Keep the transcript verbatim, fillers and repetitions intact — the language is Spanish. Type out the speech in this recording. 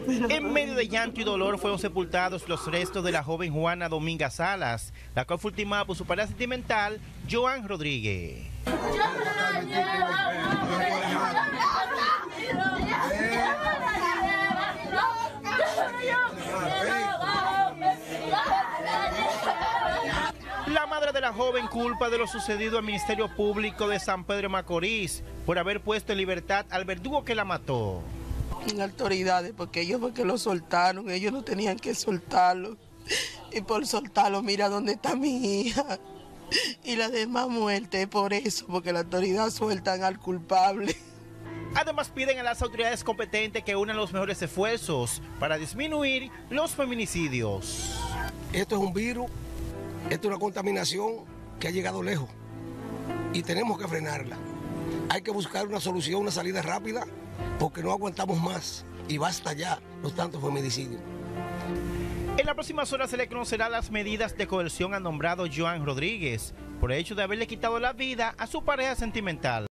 En medio de llanto y dolor fueron sepultados los restos de la joven Juana Dominga Salas, la cual fue ultimada por su pareja sentimental, Joan Rodríguez. La madre de la joven culpa de lo sucedido al Ministerio Público de San Pedro de Macorís por haber puesto en libertad al verdugo que la mató. Las autoridades, porque ellos fue que lo soltaron, ellos no tenían que soltarlo. Y por soltarlo, mira dónde está mi hija. Y la demás muerte, por eso, porque la autoridad sueltan al culpable. Además piden a las autoridades competentes que unan los mejores esfuerzos para disminuir los feminicidios. Esto es un virus, esto es una contaminación que ha llegado lejos y tenemos que frenarla. Hay que buscar una solución, una salida rápida, porque no aguantamos más y basta ya los tantos feminicidios. En las próximas horas se le conocerá las medidas de coerción al nombrado Joan Rodríguez por el hecho de haberle quitado la vida a su pareja sentimental.